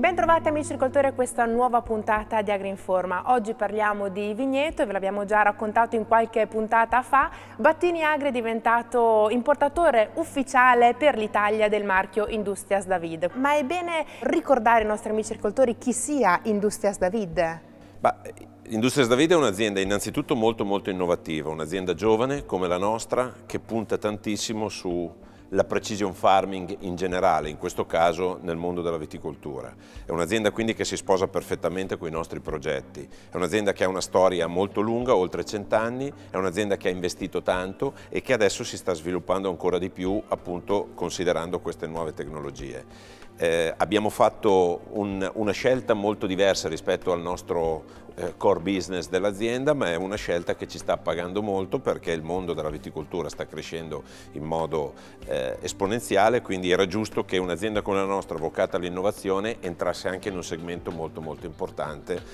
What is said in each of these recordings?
Bentrovati amici agricoltori a questa nuova puntata di Agrinforma. Oggi parliamo di vigneto e ve l'abbiamo già raccontato in qualche puntata fa. Battini Agri è diventato importatore ufficiale per l'Italia del marchio Industrias David. Ma è bene ricordare ai nostri amici agricoltori chi sia Industrias David? Industrias David è un'azienda innanzitutto molto innovativa, un'azienda giovane come la nostra che punta tantissimo sulla precision farming in generale, in questo caso nel mondo della viticoltura. È un'azienda quindi che si sposa perfettamente con i nostri progetti, è un'azienda che ha una storia molto lunga, oltre 100 anni, è un'azienda che ha investito tanto e che adesso si sta sviluppando ancora di più, appunto considerando queste nuove tecnologie. Abbiamo fatto una scelta molto diversa rispetto al nostro core business dell'azienda, ma è una scelta che ci sta pagando molto perché il mondo della viticoltura sta crescendo in modo esponenziale, quindi era giusto che un'azienda come la nostra, vocata all'innovazione, entrasse anche in un segmento molto importante,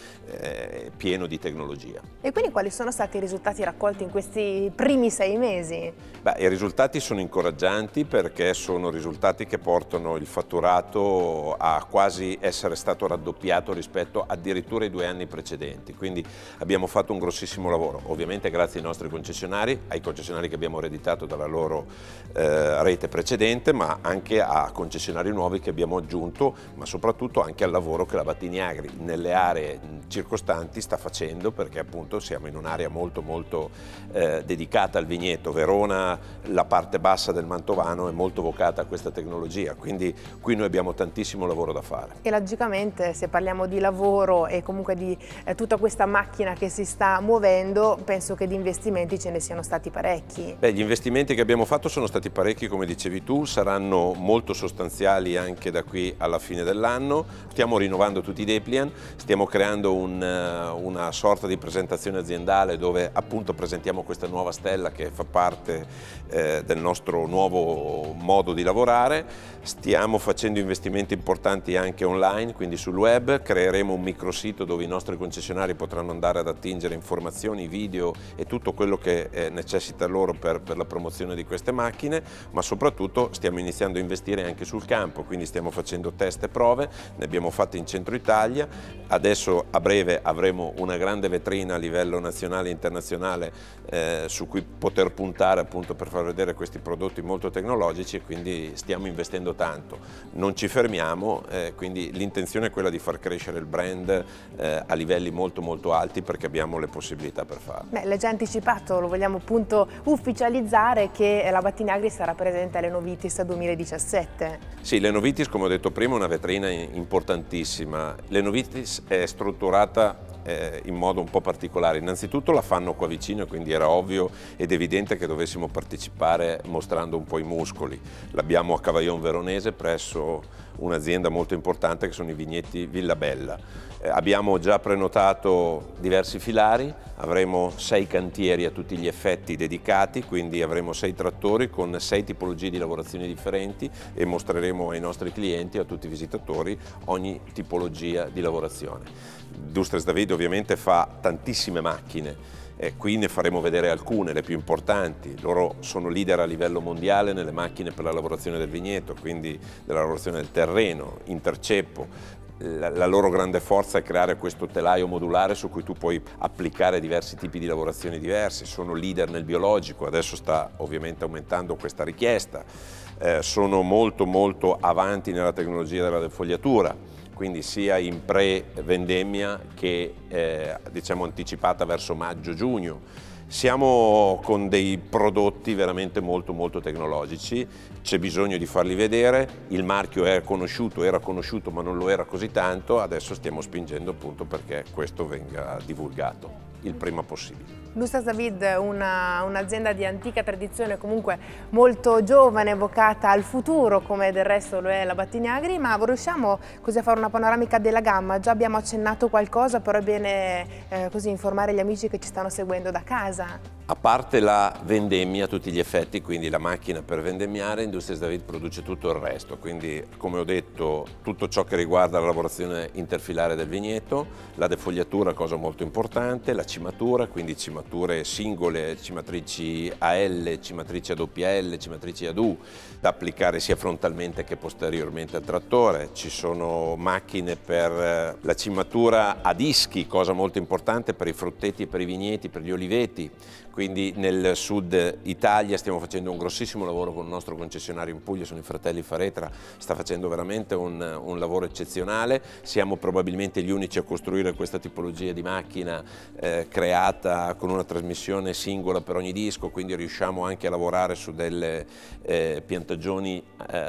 pieno di tecnologia. E quindi quali sono stati i risultati raccolti in questi primi 6 mesi? I risultati sono incoraggianti perché sono risultati che portano il fatturato a quasi essere stato raddoppiato rispetto addirittura ai 2 anni precedenti, quindi abbiamo fatto un grossissimo lavoro, ovviamente grazie ai nostri concessionari, ai concessionari che abbiamo ereditato dalla loro rete precedente, ma anche a concessionari nuovi che abbiamo aggiunto, ma soprattutto anche al lavoro che la Battini Agri nelle aree circostanti sta facendo, perché appunto siamo in un'area molto dedicata al vigneto. Verona, la parte bassa del Mantovano, è molto vocata a questa tecnologia, quindi qui noi abbiamo tantissimo lavoro da fare. E logicamente se parliamo di lavoro e comunque di tutta questa macchina che si sta muovendo, penso che di investimenti ce ne siano stati parecchi. Gli investimenti che abbiamo fatto sono stati parecchi, come dicevi tu, saranno molto sostanziali anche da qui alla fine dell'anno. Stiamo rinnovando tutti i Depliant, stiamo creando una sorta di presentazione aziendale dove appunto presentiamo questa nuova stella che fa parte del nostro nuovo modo di lavorare. Stiamo facendo investimenti importanti anche online, quindi sul web. Creeremo un microsito dove i nostri concessionari potranno andare ad attingere informazioni, video e tutto quello che necessita loro per la promozione di queste macchine, ma soprattutto stiamo iniziando a investire anche sul campo, quindi stiamo facendo test e prove, ne abbiamo fatte in centro Italia, adesso a breve avremo una grande vetrina a livello nazionale e internazionale su cui poter puntare appunto per far vedere questi prodotti molto tecnologici, e quindi stiamo investendo tanto. Non ci fermiamo, quindi l'intenzione è quella di far crescere il brand a livelli molto alti, perché abbiamo le possibilità per farlo. L'hai già anticipato, lo vogliamo appunto ufficializzare, che la Battini Agri sarà presente all'Enovitis 2017. Sì, l'Enovitis, come ho detto prima, è una vetrina importantissima. L'Enovitis è strutturata in modo un po' particolare. Innanzitutto la fanno qua vicino, quindi era ovvio ed evidente che dovessimo partecipare mostrando un po' i muscoli. L'abbiamo a Cavaillon Veronese presso un'azienda molto importante che sono i vigneti Villabella. Abbiamo già prenotato diversi filari, avremo 6 cantieri a tutti gli effetti dedicati, quindi avremo 6 trattori con 6 tipologie di lavorazioni differenti e mostreremo ai nostri clienti, a tutti i visitatori, ogni tipologia di lavorazione. Industrias David ovviamente fa tantissime macchine. Qui ne faremo vedere alcune, le più importanti. Loro sono leader a livello mondiale nelle macchine per la lavorazione del vigneto, quindi della lavorazione del terreno, interceppo. La loro grande forza è creare questo telaio modulare su cui tu puoi applicare diversi tipi di lavorazioni diverse. Sono leader nel biologico, adesso sta ovviamente aumentando questa richiesta. Sono molto avanti nella tecnologia della defogliatura, quindi sia in pre-vendemmia che diciamo anticipata verso maggio-giugno. Siamo con dei prodotti veramente molto tecnologici, c'è bisogno di farli vedere, il marchio era conosciuto ma non lo era così tanto, adesso stiamo spingendo appunto perché questo venga divulgato il prima possibile. Industrias David, un'azienda di antica tradizione, comunque molto giovane, vocata al futuro, come del resto lo è la Battini Agri, ma riusciamo così a fare una panoramica della gamma? Già abbiamo accennato qualcosa, però è bene così informare gli amici che ci stanno seguendo da casa. A parte la vendemmia a tutti gli effetti, quindi la macchina per vendemmiare, Industrias David produce tutto il resto, quindi come ho detto tutto ciò che riguarda la lavorazione interfilare del vigneto, la defogliatura, cosa molto importante, la cimatura, quindi cimatura cimature singole, cimatrici AL, cimatrici AWL, cimatrici ADU, da applicare sia frontalmente che posteriormente al trattore. Ci sono macchine per la cimatura a dischi, cosa molto importante per i frutteti e per i vigneti, per gli oliveti. Quindi nel sud Italia stiamo facendo un grossissimo lavoro con il nostro concessionario in Puglia, sono i fratelli Faretra, sta facendo veramente un lavoro eccezionale. Siamo probabilmente gli unici a costruire questa tipologia di macchina creata con una trasmissione singola per ogni disco, quindi riusciamo anche a lavorare su delle piantagioni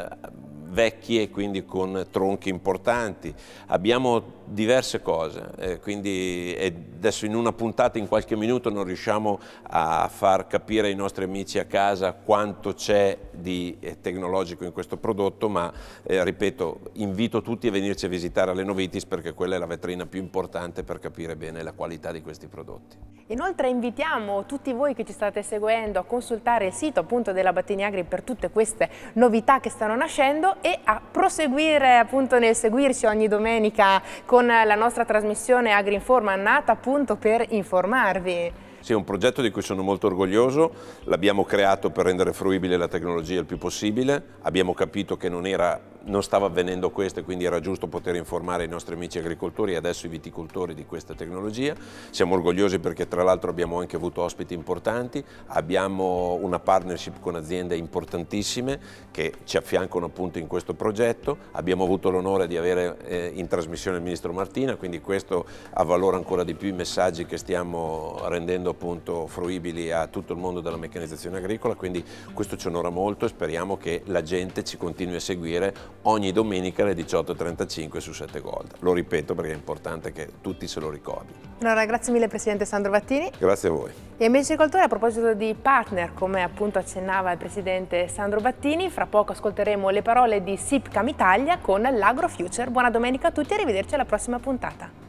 vecchie, quindi con tronchi importanti. Abbiamo diverse cose, quindi adesso in una puntata, in qualche minuto, non riusciamo a far capire ai nostri amici a casa quanto c'è di tecnologico in questo prodotto, ma ripeto, invito tutti a venirci a visitare all'Enovitis, perché quella è la vetrina più importante per capire bene la qualità di questi prodotti. Inoltre invitiamo tutti voi che ci state seguendo a consultare il sito appunto della Battini Agri per tutte queste novità che stanno nascendo e a proseguire appunto nel seguirci ogni domenica con la nostra trasmissione Agrinforma, nata appunto per informarvi. Sì, è un progetto di cui sono molto orgoglioso, l'abbiamo creato per rendere fruibile la tecnologia il più possibile, abbiamo capito che non stava avvenendo questo e quindi era giusto poter informare i nostri amici agricoltori e adesso i viticoltori di questa tecnologia. Siamo orgogliosi perché tra l'altro abbiamo anche avuto ospiti importanti, abbiamo una partnership con aziende importantissime che ci affiancano appunto in questo progetto, abbiamo avuto l'onore di avere in trasmissione il Ministro Martina, quindi questo avvalora ancora di più i messaggi che stiamo rendendo appunto fruibili a tutto il mondo della meccanizzazione agricola, quindi questo ci onora molto e speriamo che la gente ci continui a seguire ogni domenica alle 18:35 su 7 Gold. Lo ripeto perché è importante che tutti se lo ricordino. Allora, grazie mille Presidente Sandro Battini. Grazie a voi. E amici agricoltori, a proposito di partner, come appunto accennava il Presidente Sandro Battini, fra poco ascolteremo le parole di Sipcam Italia con l'Agrofuture. Buona domenica a tutti e arrivederci alla prossima puntata.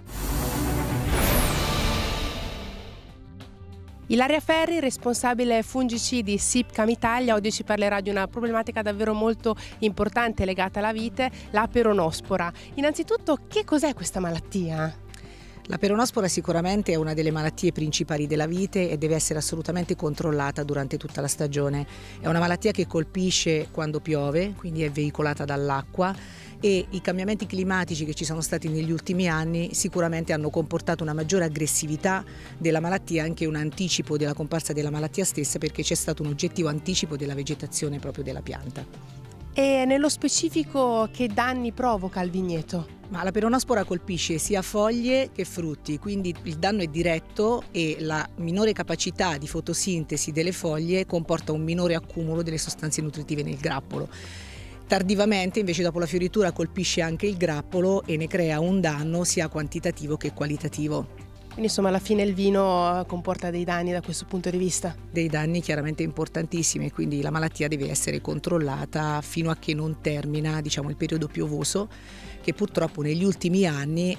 Ilaria Ferri, responsabile fungicidi Sipcam Italia, oggi ci parlerà di una problematica davvero molto importante legata alla vite, la peronospora. Innanzitutto, che cos'è questa malattia? La peronospora sicuramente è una delle malattie principali della vite e deve essere assolutamente controllata durante tutta la stagione. È una malattia che colpisce quando piove, quindi è veicolata dall'acqua, e i cambiamenti climatici che ci sono stati negli ultimi anni sicuramente hanno comportato una maggiore aggressività della malattia, anche un anticipo della comparsa della malattia stessa, perché c'è stato un oggettivo anticipo della vegetazione proprio della pianta. E nello specifico che danni provoca al vigneto? Ma la peronospora colpisce sia foglie che frutti, quindi il danno è diretto e la minore capacità di fotosintesi delle foglie comporta un minore accumulo delle sostanze nutritive nel grappolo. Tardivamente, invece, dopo la fioritura colpisce anche il grappolo e ne crea un danno sia quantitativo che qualitativo. Quindi insomma alla fine il vino comporta dei danni da questo punto di vista? Dei danni chiaramente importantissimi, quindi la malattia deve essere controllata fino a che non termina, diciamo, il periodo piovoso, che purtroppo negli ultimi anni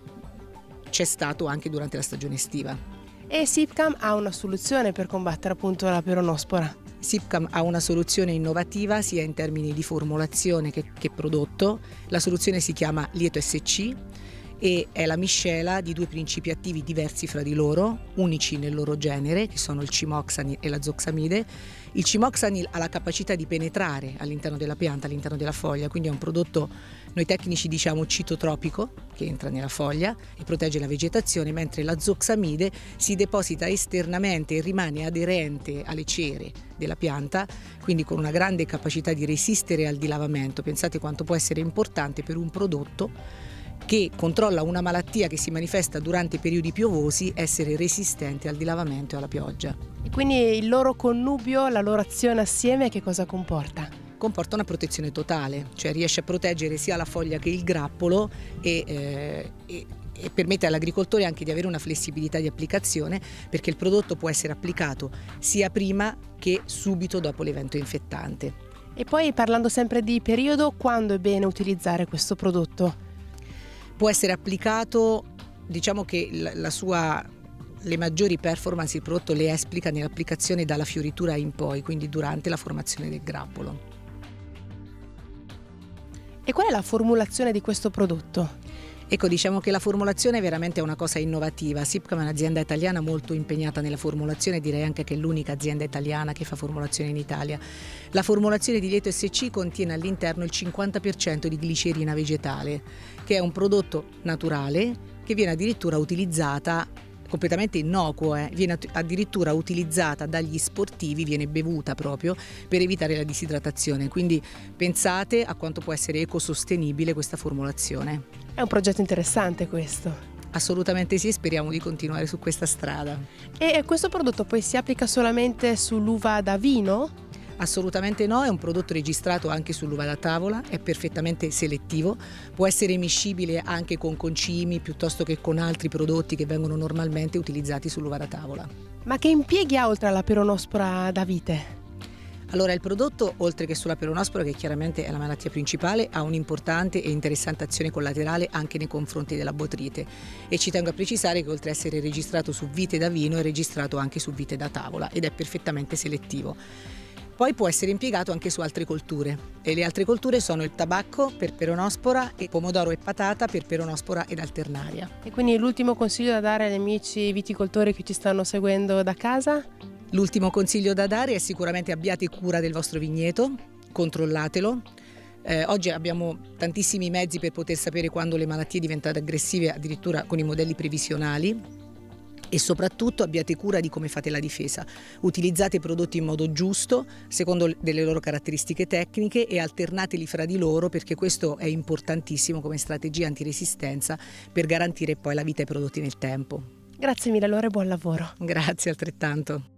c'è stato anche durante la stagione estiva. E Sipcam ha una soluzione per combattere appunto la peronospora? Sipcam ha una soluzione innovativa sia in termini di formulazione che prodotto. La soluzione si chiama Lieto SC e è la miscela di due principi attivi diversi fra di loro, unici nel loro genere, che sono il cimoxanil e la zoxamide. Il cimoxanil ha la capacità di penetrare all'interno della pianta, all'interno della foglia, quindi è un prodotto, noi tecnici diciamo citotropico, che entra nella foglia e protegge la vegetazione, mentre la zoxamide si deposita esternamente e rimane aderente alle cere della pianta, quindi con una grande capacità di resistere al dilavamento. Pensate quanto può essere importante per un prodotto che controlla una malattia che si manifesta durante i periodi piovosi essere resistente al dilavamento e alla pioggia. E quindi il loro connubio, la loro azione assieme che cosa comporta? Comporta una protezione totale, cioè riesce a proteggere sia la foglia che il grappolo e permette all'agricoltore anche di avere una flessibilità di applicazione, perché il prodotto può essere applicato sia prima che subito dopo l'evento infettante. E poi, parlando sempre di periodo, quando è bene utilizzare questo prodotto? Può essere applicato, diciamo che le maggiori performance il prodotto le esplica nell'applicazione dalla fioritura in poi, quindi durante la formazione del grappolo. E qual è la formulazione di questo prodotto? Ecco, diciamo che la formulazione è veramente una cosa innovativa. Sipcam è un'azienda italiana molto impegnata nella formulazione, direi anche che è l'unica azienda italiana che fa formulazione in Italia. La formulazione di Lieto SC contiene all'interno il 50% di glicerina vegetale, che è un prodotto naturale che viene addirittura utilizzata completamente innocuo, viene addirittura utilizzata dagli sportivi, viene bevuta proprio per evitare la disidratazione, quindi pensate a quanto può essere ecosostenibile questa formulazione. È un progetto interessante questo. Assolutamente sì, speriamo di continuare su questa strada. E questo prodotto poi si applica solamente sull'uva da vino? Assolutamente no, è un prodotto registrato anche sull'uva da tavola, è perfettamente selettivo, può essere miscibile anche con concimi piuttosto che con altri prodotti che vengono normalmente utilizzati sull'uva da tavola. Ma che impieghi ha oltre alla peronospora da vite? Allora, il prodotto, oltre che sulla peronospora, che chiaramente è la malattia principale, ha un'importante e interessante azione collaterale anche nei confronti della botrite, e ci tengo a precisare che oltre a essere registrato su vite da vino è registrato anche su vite da tavola ed è perfettamente selettivo. Poi può essere impiegato anche su altre colture, e le altre colture sono il tabacco per peronospora e pomodoro e patata per peronospora ed alternaria. E quindi l'ultimo consiglio da dare agli amici viticoltori che ci stanno seguendo da casa? L'ultimo consiglio da dare è sicuramente abbiate cura del vostro vigneto, controllatelo. Oggi abbiamo tantissimi mezzi per poter sapere quando le malattie diventano aggressive, addirittura con i modelli previsionali. E soprattutto abbiate cura di come fate la difesa. Utilizzate i prodotti in modo giusto, secondo delle loro caratteristiche tecniche, e alternateli fra di loro, perché questo è importantissimo come strategia antiresistenza per garantire poi la vita ai prodotti nel tempo. Grazie mille allora e buon lavoro. Grazie altrettanto.